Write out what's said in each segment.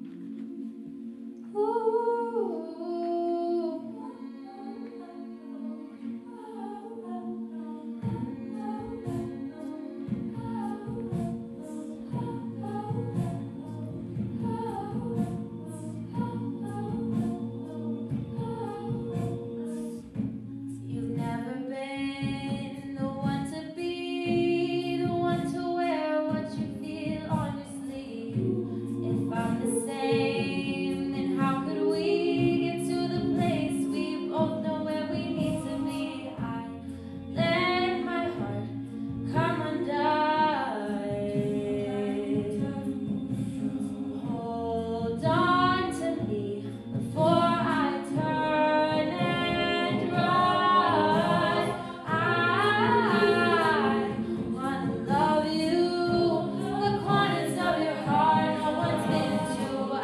You've never been the one to be, the one to wear what you feel on your sleeve. If I'm the same, then how could we get to the place we both know where we need to be? I let my heart come undone. Hold on to me before I turn and run. I wanna love you, the corners of your heart no one's been to.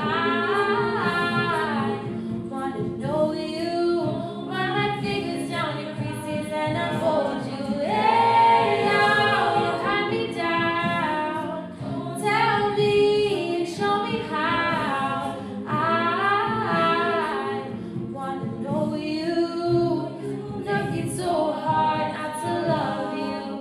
I wanna know you, run my fingers down your creases and unfold you. Hey, now you cut me down. Tell me and show me how. I wanna know you. Looking so hard not to love you.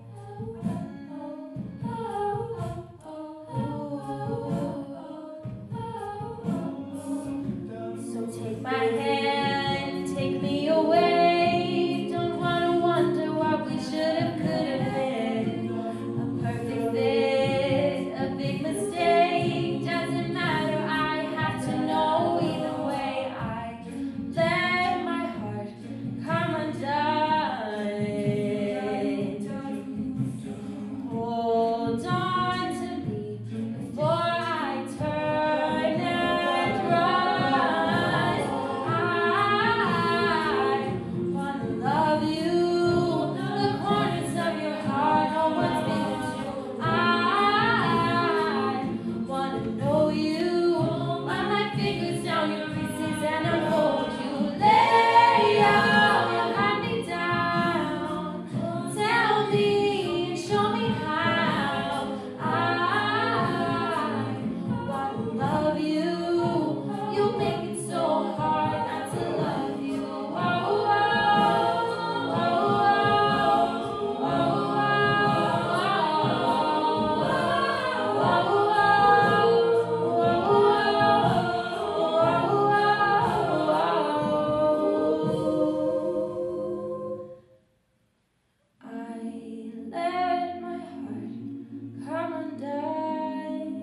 So take my hand, take me away. Don't wanna wonder what we should have, could have been. A perfect fit, a big mistake. Doesn't matter, I have to know either way. I let my heart come undone. Hold on to me before I turn and run. I wanna love you, the corners of your heart no one's been to. I wanna know you, run my fingers down your creases and unfold you. Lay out and cut me down. Tell me and show me how. I wanna love you. You make it so hard not to love you. Oh, oh, oh, I let my heart come undone.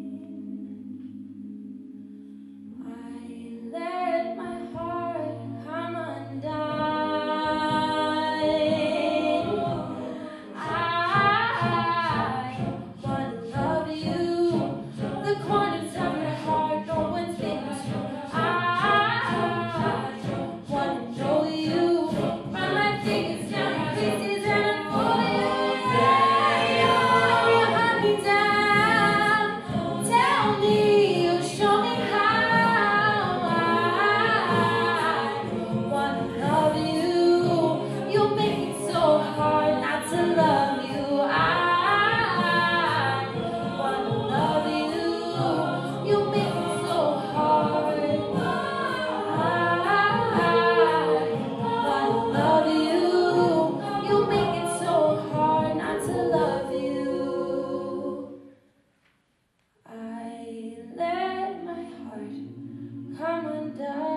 I let my heart come undone. I wanna love you, the corners of your heart no one's been to. I wanna know you, run my fingers down your creases and unfold you. Yeah, you hunt me down. Tell me, you show me how. I wanna love you. You make it so hard not to love you. I wanna love you. You make it so hard. I wanna love you. You make it so hard not to love you. I let my heart come undone.